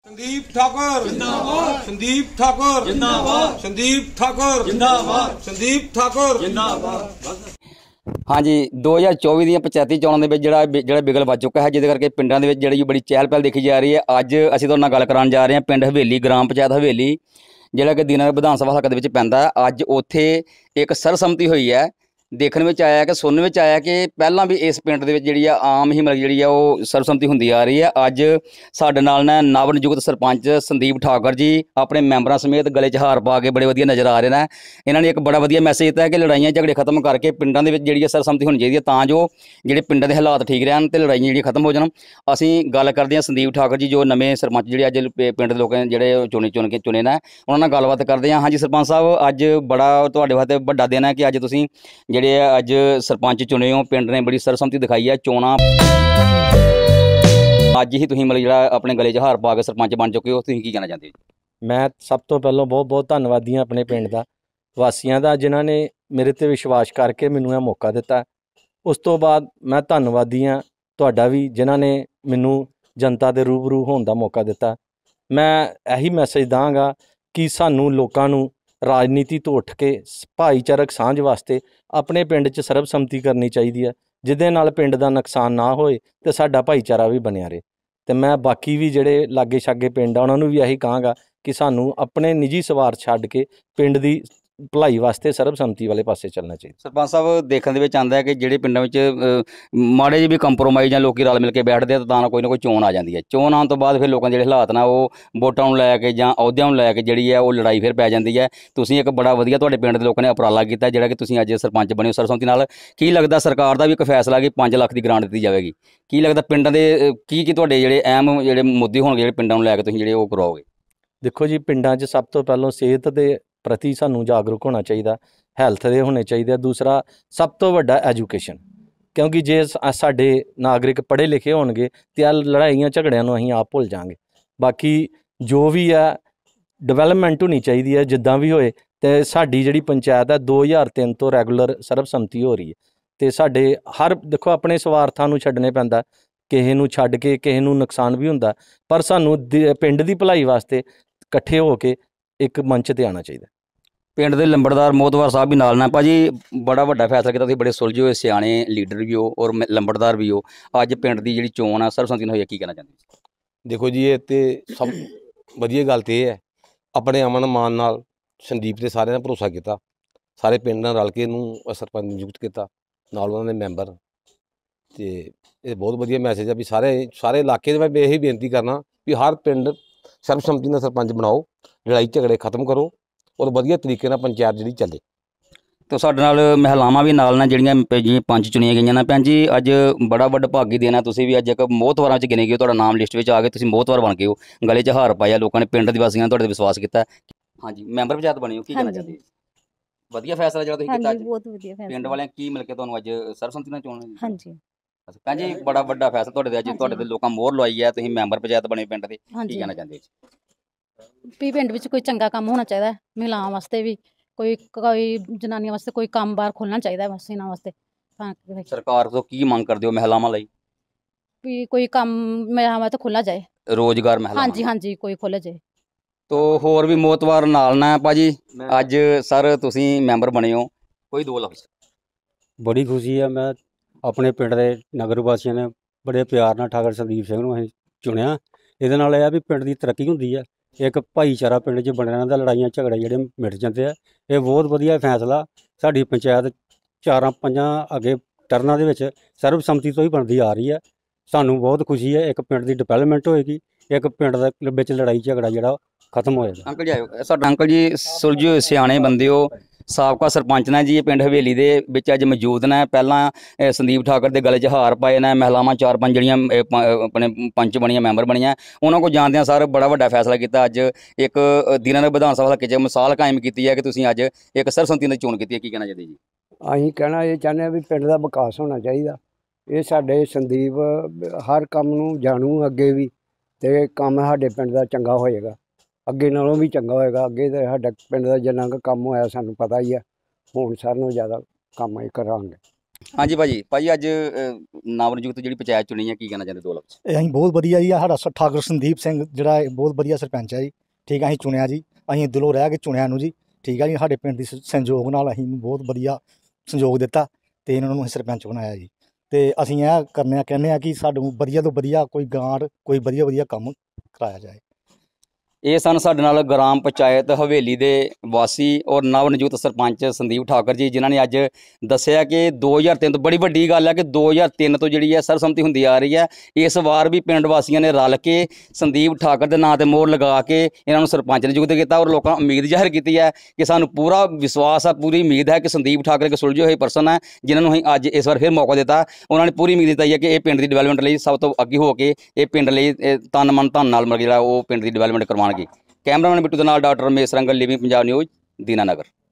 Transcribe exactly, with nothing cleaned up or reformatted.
संदीप ठाकुर जिंदाबाद, संदीप ठाकुर जिंदाबाद, संदीप ठाकुर जिंदाबाद, संदीप ठाकुर जिंदाबाद। हाँ जी, दो हज़ार चौबीस ਦੀਆਂ ਪੰਚਾਇਤੀ ਚੋਣਾਂ ਦੇ ਵਿੱਚ ਜਿਹੜਾ ਜਿਹੜਾ ਬਿਗਲ ਵੱਜ ਚੁੱਕਾ ਹੈ, ਜਿਹਦੇ ਕਰਕੇ ਪਿੰਡਾਂ ਦੇ ਵਿੱਚ ਜਿਹੜੀ ਬੜੀ ਚਹਿਲ ਪਹਿਲ ਦੇਖੀ ਜਾ ਰਹੀ ਹੈ। ਅੱਜ ਅਸੀਂ ਤੁਹਾਡੇ ਨਾਲ ਗੱਲ ਕਰਾਉਣ ਜਾ ਰਹੇ ਹਾਂ ਪਿੰਡ ਹਵੇਲੀ, ਗ੍ਰਾਮ ਪੰਚਾਇਤ ਹਵੇਲੀ, ਜਿਹੜਾ ਕਿ ਦੀਨਾਨਗਰ ਵਿਧਾਨ ਸਭਾ ਹਲਕੇ ਦੇ ਵਿੱਚ ਪੈਂਦਾ ਹੈ। ਅੱਜ ਉੱਥੇ ਇੱਕ ਸਰਬਸੰਮਤੀ ਹੋਈ ਹੈ। ਦੇਖਣ ਵਿੱਚ ਆਇਆ ਕਿ ਸੁਣਨ ਵਿੱਚ ਆਇਆ ਕਿ ਪਹਿਲਾਂ ਵੀ ਇਸ ਪਿੰਡ ਦੇ ਵਿੱਚ ਜਿਹੜੀ ਆ ਆਮ ਹੀ ਮਤਲਬ ਜਿਹੜੀ ਆ ਉਹ ਸਰਬਸੰਮਤੀ ਹੁੰਦੀ ਆ ਰਹੀ ਹੈ। ਅੱਜ ਸਾਡੇ ਨਾਲ ਨਾ ਨਵ ਨਿਯੁਕਤ ਸਰਪੰਚ ਸੰਦੀਪ ਠਾਕੁਰ ਜੀ ਆਪਣੇ ਮੈਂਬਰਾਂ ਸਮੇਤ ਗਲੇ 'ਚ ਹਾਰ ਪਾ ਕੇ ਬੜੇ ਵਧੀਆ ਨਜ਼ਰ ਆ ਰਹੇ ਨੇ। ਇਹਨਾਂ ਨੇ ਇੱਕ ਬੜਾ ਵਧੀਆ ਮੈਸੇਜ ਦਿੱਤਾ ਹੈ ਕਿ ਲੜਾਈਆਂ ਝਗੜੇ ਖਤਮ ਕਰਕੇ ਪਿੰਡਾਂ ਦੇ ਵਿੱਚ ਜਿਹੜੀ ਆ ਸਰਬਸੰਮਤੀ ਹੋਣੀ ਚਾਹੀਦੀ ਹੈ, ਤਾਂ ਜੋ ਜਿਹੜੇ ਪਿੰਡਾਂ ਦੇ ਹਾਲਾਤ ਠੀਕ ਰਹਿਣ ਤੇ ਲੜਾਈਆਂ ਜਿਹੜੀਆਂ ਖਤਮ ਹੋ ਜਾਣ। ਅਸੀਂ ਗੱਲ ਕਰਦੇ ਹਾਂ ਸੰਦੀਪ ਠਾਕੁਰ ਜੀ, ਜੋ ਨਵੇਂ ਸਰਪੰਚ ਜਿਹੜੇ ਅੱਜ ਪਿੰਡ ਦੇ ਲੋਕਾਂ ਨੇ ਜਿਹੜੇ ਚੁਣੇ ਚੁਣ ਕੇ ਚੁਣੇ ਨੇ, ਉਹਨਾਂ ਨਾਲ ਗੱਲਬਾਤ ਕਰਦੇ ਹਾਂ। ਹਾਂਜੀ ਸਰਪੰਚ ਸਾਹਿਬ, ਅੱਜ ਬੜਾ ਤੁਹਾਡੇ ਵਾਸਤੇ ਵੱਡਾ ਦਿਨ ਹੈ ਕਿ ਅੱਜ ਤੁਸੀਂ ਜਿਹੜੇ ਆ ਅੱਜ ਸਰਪੰਚ ਚੁਣੇ ਹੋ, ਪਿੰਡ ਨੇ ਬੜੀ ਸਰਬਸੰਮਤੀ ਦਿਖਾਈ ਹੈ। ਚੋਣਾਂ ਅੱਜ ਹੀ ਤੁਸੀਂ ਮਤਲਬ ਜਿਹੜਾ ਆਪਣੇ ਗਲੇ 'ਚ ਹਾਰ ਪਾ ਕੇ ਸਰਪੰਚ ਬਣ ਚੁੱਕੇ ਹੋ, ਤੁਸੀਂ ਕੀ ਕਹਿਣਾ ਚਾਹੁੰਦੇ ਹੋ? ਮੈਂ ਸਭ ਤੋਂ ਪਹਿਲਾਂ ਬਹੁਤ ਬਹੁਤ ਧੰਨਵਾਦੀ ਹਾਂ ਆਪਣੇ ਪਿੰਡ ਦਾ ਵਾਸੀਆਂ ਦਾ, ਜਿਨ੍ਹਾਂ ਨੇ ਮੇਰੇ 'ਤੇ ਵਿਸ਼ਵਾਸ ਕਰਕੇ ਮੈਨੂੰ ਇਹ ਮੌਕਾ ਦਿੱਤਾ। ਉਸ ਤੋਂ ਬਾਅਦ ਮੈਂ ਧੰਨਵਾਦੀ ਹਾਂ ਤੁਹਾਡਾ ਵੀ, ਜਿਨ੍ਹਾਂ ਨੇ ਮੈਨੂੰ ਜਨਤਾ ਦੇ ਰੂਬਰੂ ਹੋਣ ਦਾ ਮੌਕਾ ਦਿੱਤਾ। ਮੈਂ ਇਹੀ ਮੈਸੇਜ ਦਾਂਗਾ ਕਿ ਸਾਨੂੰ ਲੋਕਾਂ ਨੂੰ ਰਾਜਨੀਤੀ ਤੋਂ ਉੱਠ ਕੇ ਭਾਈਚਾਰਕ ਸਾਂਝ ਵਾਸਤੇ ਆਪਣੇ ਪਿੰਡ 'ਚ ਸਰਬਸੰਮਤੀ ਕਰਨੀ ਚਾਹੀਦੀ ਹੈ, ਜਿਹਦੇ ਨਾਲ ਪਿੰਡ ਦਾ ਨੁਕਸਾਨ ਨਾ ਹੋਏ ਤੇ ਸਾਡਾ ਭਾਈਚਾਰਾ ਵੀ ਬਣਿਆ ਰਹੇ। ਤੇ ਮੈਂ ਬਾਕੀ ਵੀ ਜਿਹੜੇ ਲਾਗੇ ਛਾਗੇ ਪਿੰਡ ਆ ਉਹਨਾਂ ਨੂੰ ਵੀ ਇਹੀ ਕਹਾਂਗਾ ਕਿ ਸਾਨੂੰ ਆਪਣੇ ਨਿੱਜੀ ਸਵਾਰਥ ਛੱਡ ਕੇ ਪਿੰਡ ਦੀ ਭਲਾਈ ਵਾਸਤੇ ਸਰਬਸੰਮਤੀ ਵਾਲੇ ਪਾਸੇ ਚੱਲਣਾ ਚਾਹੀਦਾ। ਸਰਪੰਚ ਸਾਹਿਬ, ਦੇਖਣ ਦੇ ਵਿੱਚ ਆਉਂਦਾ ਹੈ ਕਿ ਜਿਹੜੇ ਪਿੰਡਾਂ ਵਿੱਚ ਮਾੜੇ ਜਿਹੇ ਵੀ ਕੰਪਰੋਮਾਈਜ਼ ਜਾਂ ਲੋਕੀ ਰਲ ਮਿਲ ਕੇ ਬੈਠਦੇ ਆ ਤਾਂ ਕੋਈ ਨਾ ਕੋਈ ਚੋਣ ਆ ਜਾਂਦੀ ਹੈ। ਚੋਣ ਆਉਣ ਤੋਂ ਬਾਅਦ ਫਿਰ ਲੋਕਾਂ ਦੇ ਜਿਹੜੇ ਹਾਲਾਤ ਨਾ ਉਹ ਵੋਟਾਂ ਨੂੰ ਲੈ ਕੇ ਜਾਂ ਅਹੁਦਿਆਂ ਨੂੰ ਲੈ ਕੇ ਜਿਹੜੀ ਹੈ ਉਹ ਲੜਾਈ ਫਿਰ ਪੈ ਜਾਂਦੀ ਹੈ। ਤੁਸੀਂ ਇੱਕ ਬੜਾ ਵਧੀਆ ਤੁਹਾਡੇ ਪਿੰਡ ਦੇ ਲੋਕਾਂ ਨੇ ਉਪਰਾਲਾ ਕੀਤਾ, ਜਿਹੜਾ ਕਿ ਤੁਸੀਂ ਅੱਜ ਸਰਪੰਚ ਬਣੇ ਹੋ ਸਰਬਸੰਮਤੀ ਨਾਲ। ਕੀ ਲੱਗਦਾ ਸਰਕਾਰ ਦਾ ਵੀ ਇੱਕ ਫੈਸਲਾ ਕਿ ਪੰਜ ਲੱਖ ਦੀ ਗ੍ਰਾਂਟ ਦਿੱਤੀ ਜਾਵੇਗੀ? ਕੀ ਲੱਗਦਾ ਪਿੰਡਾਂ ਦੇ ਕੀ ਕੀ ਤੁਹਾਡੇ ਜਿਹੜੇ ਅਹਿਮ ਜਿਹੜੇ ਮੁੱਦੇ ਹੋਣਗੇ ਜਿਹੜੇ ਪਿੰਡਾਂ ਨੂੰ ਲੈ ਕੇ ਤੁਸੀਂ ਜਿਹੜੇ ਉਹ ਕਰਵਾਓਗੇ? ਦੇਖੋ ਜੀ, ਪਿੰਡਾਂ 'ਚ ਸਭ ਤੋਂ ਪਹਿਲਾਂ ਸਿਹਤ ਦੇ ਪ੍ਰਤੀ ਸਾਨੂੰ ਜਾਗਰੂਕ ਹੋਣਾ ਚਾਹੀਦਾ, ਹੈਲਥ ਦੇ ਹੋਣੇ ਚਾਹੀਦੇ। ਦੂਸਰਾ ਸਭ ਤੋਂ ਵੱਡਾ ਐਜੂਕੇਸ਼ਨ, ਕਿਉਂਕਿ ਜੇ ਸਾਡੇ ਨਾਗਰਿਕ ਪੜ੍ਹੇ ਲਿਖੇ ਹੋਣਗੇ ਤੇ ਆ ਲੜਾਈਆਂ ਝਗੜਿਆਂ ਨੂੰ ਅਸੀਂ ਆਪ ਭੁੱਲ ਜਾਵਾਂਗੇ। ਬਾਕੀ ਜੋ ਵੀ ਹੈ ਡਿਵੈਲਪਮੈਂਟ ਹੋਣੀ ਚਾਹੀਦੀ ਹੈ, ਜਿੱਦਾਂ ਵੀ ਹੋਏ। ਤੇ ਸਾਡੀ ਜਿਹੜੀ ਪੰਚਾਇਤ ਹੈ ਦੋ ਹਜ਼ਾਰ ਤਿੰਨ ਤੋਂ ਰੈਗੂਲਰ ਸਰਬਸੰਮਤੀ ਹੋ ਰਹੀ ਹੈ। ਤੇ ਸਾਡੇ ਹਰ ਦੇਖੋ ਆਪਣੇ ਸਵਾਰਥਾਂ ਨੂੰ ਛੱਡਣੇ ਪੈਂਦਾ, ਕਿਸੇ ਨੂੰ ਛੱਡ ਕੇ ਕਿਸੇ ਨੂੰ ਨੁਕਸਾਨ ਵੀ ਹੁੰਦਾ, ਪਰ ਸਾਨੂੰ ਪਿੰਡ ਦੀ ਭਲਾਈ ਵਾਸਤੇ ਇਕੱਠੇ ਹੋ ਕੇ ਇੱਕ ਮੰਚ 'ਤੇ ਆਉਣਾ ਚਾਹੀਦਾ। ਪਿੰਡ ਦੇ ਲੰਬੜਦਾਰ ਮੋਹਤਵਾਰ ਸਾਹਿਬ ਵੀ ਨਾਲ ਨਾ ਭਾਜੀ, ਬੜਾ ਵੱਡਾ ਫੈਸਲਾ ਕੀਤਾ ਤੁਸੀਂ, ਬੜੇ ਸੁਲਝੇ ਹੋਏ ਸਿਆਣੇ ਲੀਡਰ ਵੀ ਹੋ ਔਰ ਲੰਬੜਦਾਰ ਵੀ ਹੋ। ਅੱਜ ਪਿੰਡ ਦੀ ਜਿਹੜੀ ਚੋਣ ਆ ਸਰਬਸੰਮਤੀ ਨਾਲ ਹੋਈ ਹੈ, ਕੀ ਕਹਿਣਾ ਚਾਹੁੰਦੇ? ਦੇਖੋ ਜੀ, ਇਹ ਤੇ ਸਭ ਵਧੀਆ ਗੱਲ ਤੇ ਇਹ ਹੈ, ਆਪਣੇ ਅਮਨ ਮਾਨ ਨਾਲ ਸੰਦੀਪ ਦੇ ਸਾਰਿਆਂ ਨੇ ਭਰੋਸਾ ਕੀਤਾ, ਸਾਰੇ ਪਿੰਡ ਨਾਲ ਰਲ ਕੇ ਇਹਨੂੰ ਸਰਪੰਚ ਨਿਯੁਕਤ ਕੀਤਾ, ਨਾਲ ਉਹਨਾਂ ਦੇ ਮੈਂਬਰ। ਤੇ ਇਹ ਬਹੁਤ ਵਧੀਆ ਮੈਸੇਜ ਆ ਵੀ ਸਾਰੇ ਸਾਰੇ ਇਲਾਕੇ ਦੇ ਮੈਂ ਇਹੀ ਬੇਨਤੀ ਕਰਨਾ ਵੀ ਹਰ ਪਿੰਡ ਸਰਬਸੰਮਤੀ ਨਾਲ ਸਰਪੰਚ ਬਣਾਓ, ਲੜਾਈ ਝਗੜੇ ਖਤਮ ਕਰੋ ਔਰ ਵਧੀਆ ਤਰੀਕੇ ਨਾਲ ਪੰਚਾਇਤ ਜਿਹੜੀ ਚੱਲੇ। ਤਾਂ ਸਾਡੇ ਨਾਲ ਮਹਿਲਾਵਾਂ ਵੀ ਨਾਲ ਨਾਲ ਜਿਹੜੀਆਂ ਜਿਵੇਂ ਪੰਜ ਚੁਣੀਆਂ ਗਈਆਂ ਨੇ। ਭੈਣ ਜੀ, ਅੱਜ ਬੜਾ ਵੱਡਾ ਭਾਗੀ ਦੇਣਾ, ਤੁਸੀਂ ਵੀ ਅੱਜ ਇੱਕ ਮੋਹਤਵਾਰਾਂ 'ਚ ਗਿਣੇ ਗਏ ਹੋ, ਤੁਹਾਡਾ ਨਾਮ ਲਿਸਟ ਵਿੱਚ ਆ ਗਏ, ਤੁਸੀਂ ਮੋਹਤਵਾਰ ਬਣ ਗਏ ਹੋ, ਗਲੇ 'ਚ ਹਾਰ ਪਾਇਆ, ਲੋਕਾਂ ਨੇ ਪਿੰਡ ਦੇ ਵਾਸੀਆਂ ਨੇ ਤੁਹਾਡੇ 'ਤੇ ਵਿਸ਼ਵਾਸ ਕੀਤਾ। ਹਾਂਜੀ, ਮੈਂਬਰ ਪੰਚਾਇਤ ਬਣੇ ਹੋ, ਕੀ ਕਹਿਣਾ ਚਾਹੁੰਦੇ? ਵਧੀਆ ਫੈਸਲਾ ਜਿਹੜਾ ਤੁਸੀਂ ਕੀਤਾ ਅੱਜ, ਬਹੁਤ ਵਧੀਆ ਫੈਸਲਾ। ਪਿੰਡ ਵਾਲਿਆਂ ਕੀ ਮਿਲ ਕੇ ਤੁਹਾਨੂੰ ਅੱਜ ਸਰਬਸੰਮਤੀ ਨਾਲ ਚੋਣ? ਹਾਂਜੀ ਭੈਣ ਜੀ, ਬੜਾ ਵੱਡਾ ਫੈਸਲਾ ਤੁਹਾਡੇ ਦੇ ਅੱਜ, ਤੁਹਾਡੇ ਦੇ ਲੋਕਾਂ ਮੋਹਰ ਲਵਾਈ ਹੈ, ਤੁਸੀਂ ਮੈਂਬਰ ਪੰਚਾਇਤ ਬਣੇ ਪਿੰਡ ਦੇ, ਕੀ ਕਹਿਣਾ ਚਾਹੁੰਦੇ? ਵੀ ਪਿੰਡ ਵਿੱਚ ਕੋਈ ਚੰਗਾ ਕੰਮ ਹੋਣਾ ਚਾਹੀਦਾ, ਮਹਿਲਾਵਾਂ ਵਾਸਤੇ ਵੀ, ਕੋਈ ਕੋਈ ਜਨਾਨੀਆਂ ਵਾਸਤੇ ਕੋਈ ਕੰਮ ਬਾਹਰ ਖੋਲ੍ਹਣਾ ਚਾਹੀਦਾ ਬਸ ਇਹਨਾਂ ਵਾਸਤੇ। ਤਾਂ ਸਰਕਾਰ ਤੋਂ ਕੀ ਮੰਗ ਕਰਦੇ ਹੋ ਮਹਿਲਾਵਾਂ ਲਈ? ਵੀ ਕੋਈ ਕੰਮ ਮਹਿਲਾਵਾਂ ਤੋਂ ਖੋਲ੍ਹਿਆ ਜਾਏ, ਰੋਜ਼ਗਾਰ ਮਹਿਲਾਵਾਂ। ਹਾਂਜੀ ਹਾਂਜੀ, ਕੋਈ ਖੋਲ੍ਹਿਆ ਜਾਏ। ਤੋ ਹੋਰ ਵੀ ਮੋਹਤਵਾਰ ਨਾਲ ਨਾ ਭਾਜੀ, ਅੱਜ ਸਰ ਤੁਸੀਂ ਮੈਂਬਰ ਬਣੇ ਹੋ, ਕੋਈ ਦੋ ਲਫ਼ਜ਼? ਬੜੀ ਖੁਸ਼ੀ ਹੈ, ਮੈਂ ਆਪਣੇ ਪਿੰਡ ਦੇ ਨਗਰ ਵਾਸੀਆਂ ਨੇ ਬੜੇ ਪਿਆਰ ਨਾਲ ਠਾਕਰ ਸੰਦੀਪ ਸਿੰਘ ਨੂੰ ਅਸੀਂ ਚੁਣਿਆ। ਇਹਦੇ ਨਾਲ ਇਹ ਆ ਵੀ ਪਿੰਡ ਦੀ ਤਰੱਕੀ ਹੁੰਦੀ ਹੈ, ਇੱਕ ਭਾਈਚਾਰਾ ਪਿੰਡ 'ਚ ਬਣਿਆ ਰਹਿੰਦਾ, ਲੜਾਈਆਂ ਝਗੜੇ ਜਿਹੜੇ ਮਿਟ ਜਾਂਦੇ ਆ। ਇਹ ਬਹੁਤ ਵਧੀਆ ਫੈਸਲਾ ਸਾਡੀ ਪੰਚਾਇਤ ਚਾਰਾਂ ਪੰਜਾਂ ਅੱਗੇ ਟਰਨਾਂ ਦੇ ਵਿੱਚ ਸਰਬਸੰਮਤੀ ਤੋਂ ਹੀ ਬਣਦੀ ਆ ਰਹੀ ਹੈ। ਸਾਨੂੰ ਬਹੁਤ ਖੁਸ਼ੀ ਹੈ, ਇੱਕ ਪਿੰਡ ਦੀ ਡਿਵੈਲਪਮੈਂਟ ਹੋਏਗੀ, ਇੱਕ ਪਿੰਡ ਦਾ ਵਿੱਚ ਲੜਾਈ ਝਗੜਾ ਜਿਹੜਾ ਖਤਮ ਹੋਏਗਾ। ਅੰਕਲ ਜੀ ਆਇਓ, ਸਾਡਾ ਅੰਕਲ ਜੀ ਸੁਲਝੇ ਹੋਏ ਸਿਆਣੇ ਬੰਦੇ ਹੋ, ਸਾਬਕਾ ਸਰਪੰਚ ਨੇ ਜੀ ਇਹ ਪਿੰਡ ਹਵੇਲੀ ਦੇ ਵਿੱਚ ਅੱਜ ਮੌਜੂਦ ਨੇ। ਪਹਿਲਾਂ ਸੰਦੀਪ ਠਾਕੁਰ ਦੇ ਗਲੇ 'ਚ ਹਾਰ ਪਾਏ ਨੇ, ਮਹਿਲਾਵਾਂ ਚਾਰ ਪੰਜ ਜਿਹੜੀਆਂ ਆਪਣੇ ਪੰਚ ਬਣੀਆਂ, ਮੈਂਬਰ ਬਣੀਆਂ, ਉਹਨਾਂ ਕੋਲ ਜਾਂਦਿਆਂ ਸਰ ਬੜਾ ਵੱਡਾ ਫੈਸਲਾ ਕੀਤਾ। ਅੱਜ ਇੱਕ ਦੀਨਾਨਗਰ ਵਿਧਾਨ ਸਭਾ ਹਲਕੇ 'ਚ ਮਿਸਾਲ ਕਾਇਮ ਕੀਤੀ ਹੈ ਕਿ ਤੁਸੀਂ ਅੱਜ ਇੱਕ ਸਰਬਸੰਮਤੀ ਨਾਲ ਚੋਣ ਕੀਤੀ ਹੈ, ਕੀ ਕਹਿਣਾ ਚਾਹੁੰਦੇ ਜੀ? ਅਸੀਂ ਕਹਿਣਾ ਇਹ ਚਾਹੁੰਦੇ ਹਾਂ ਵੀ ਪਿੰਡ ਦਾ ਵਿਕਾਸ ਹੋਣਾ ਚਾਹੀਦਾ। ਇਹ ਸਾਡੇ ਸੰਦੀਪ ਹਰ ਕੰਮ ਨੂੰ ਜਾਣੂ ਅੱਗੇ ਵੀ, ਅਤੇ ਕੰਮ ਸਾਡੇ ਪਿੰਡ ਦਾ ਚੰਗਾ ਹੋਏਗਾ, ਅੱਗੇ ਨਾਲੋਂ ਵੀ ਚੰਗਾ ਹੋਏਗਾ। ਅੱਗੇ ਤਾਂ ਸਾਡਾ ਪਿੰਡ ਦਾ ਜਿੰਨਾ ਕੁ ਕੰਮ ਹੋਇਆ ਸਾਨੂੰ ਪਤਾ ਹੀ ਹੈ, ਹੁਣ ਸਾਰਿਆਂ ਨਾਲੋਂ ਜ਼ਿਆਦਾ ਕੰਮ ਅਸੀਂ ਕਰਾਂਗੇ। ਹਾਂਜੀ ਭਾਜੀ ਭਾਜੀ ਅੱਜ ਨਵਨਿਯੁਕਤ ਜਿਹੜੀ ਪੰਚਾਇਤ ਚੁਣੀ ਹੈ, ਕੀ ਕਹਿਣਾ ਚਾਹੁੰਦੇ ਦੋ ਲਫ਼ਜ਼? ਇਹ ਅਸੀਂ ਬਹੁਤ ਵਧੀਆ ਜੀ, ਆਹ ਸਾਡਾ ਸ- ਠਾਕੁਰ ਸੰਦੀਪ ਸਿੰਘ ਜਿਹੜਾ ਇਹ ਬਹੁਤ ਵਧੀਆ ਸਰਪੰਚ ਹੈ ਜੀ। ਠੀਕ ਹੈ, ਅਸੀਂ ਚੁਣਿਆ ਜੀ, ਅਸੀਂ ਦਿਲੋਂ ਰਹਿ ਕੇ ਚੁਣਿਆ ਨੂੰ ਜੀ। ਠੀਕ ਹੈ ਜੀ, ਸਾਡੇ ਪਿੰਡ ਦੀ ਸ- ਸੰਯੋਗ ਨਾਲ ਅਸੀਂ ਬਹੁਤ ਵਧੀਆ ਸੰਯੋਗ ਦਿੱਤਾ ਤੇ ਇਹਨਾਂ ਨੂੰ ਅਸੀਂ ਸਰਪੰਚ ਬਣਾਇਆ ਜੀ। ਤੇ ਅਸੀਂ ਇਹ ਕਰਨੇ ਆ ਕਹਿੰਦੇ ਆ ਕਿ ਸਾਨੂੰ ਵਧੀਆ ਤੋਂ ਵਧੀਆ ਕੋਈ ਗਾਂਡ ਕੋਈ ਵਧੀਆ ਵਧੀਆ ਕੰਮ ਕਰਾਇਆ ਜਾਏ। ਇਹ ਸਨ ਸਾਡੇ ਨਾਲ ਗ੍ਰਾਮ ਪੰਚਾਇਤ ਹਵੇਲੀ ਦੇ ਵਾਸੀ ਔਰ ਨਵਨਿਯੁਕਤ ਸਰਪੰਚ ਸੰਦੀਪ ਠਾਕਰ ਜੀ, ਜਿਨ੍ਹਾਂ ਨੇ ਅੱਜ ਦੱਸਿਆ ਕਿ ਦੋ ਹਜ਼ਾਰ ਤਿੰਨ ਤੋਂ ਬੜੀ ਵੱਡੀ ਗੱਲ ਹੈ ਕਿ ਦੋ ਹਜ਼ਾਰ ਤਿੰਨ ਤੋਂ ਜਿਹੜੀ ਹੈ ਸਰਬਸੰਮਤੀ ਹੁੰਦੀ ਆ ਰਹੀ ਹੈ। ਇਸ ਵਾਰ ਵੀ ਪਿੰਡ ਵਾਸੀਆਂ ਨੇ ਰਲ ਕੇ ਸੰਦੀਪ ਠਾਕਰ ਦੇ ਨਾਂ ਤੇ ਮੋਹਰ ਲਗਾ ਕੇ ਇਹਨਾਂ ਨੂੰ ਸਰਪੰਚ ਨਿਯੁਕਤ ਕੀਤਾ ਔਰ ਲੋਕਾਂ ਨੂੰ ਉਮੀਦ ਜ਼ਾਹਿਰ ਕੀਤੀ ਹੈ ਕਿ ਸਾਨੂੰ ਪੂਰਾ ਵਿਸ਼ਵਾਸ ਹੈ, ਪੂਰੀ ਉਮੀਦ ਹੈ ਕਿ ਸੰਦੀਪ ਠਾਕਰ ਇੱਕ ਸੁਲਝੇ ਹੋਏ ਪਰਸਨ ਹੈ, ਜਿਨ੍ਹਾਂ ਨੂੰ ਅਸੀਂ ਅੱਜ ਇਸ ਵਾਰ ਫਿਰ ਮੌਕਾ ਦਿੱਤਾ। ਉਹਨਾਂ ਨੇ ਪੂਰੀ ਉਮੀਦ ਦਿੱਤੀ ਹੈ ਕਿ ਇਹ ਪਿੰਡ ਦੀ ਡਿਵੈਲਪਮੈਂਟ ਲਈ ਸਭ ਤੋਂ ਅੱਗੇ ਹੋ ਕੇ ਇਹ ਪਿੰਡ ਲਈ ਇਹ ਤਨ ਮਨ ਧਨ ਨਾਲ ਮਤਲਬ ਜਿਹੜਾ ਉਹ ਪਿੰਡ ਦੀ ਡਿਵੈਲਪਮੈਂਟ ਕਰਵਾਉਣਗੇ। ਕੈਮਰਾਮੈਨ ਬਿੱਟੂ ਦੇ ਨਾਲ doctor Ramesh Rangal, living Punjab news, Dinanagar.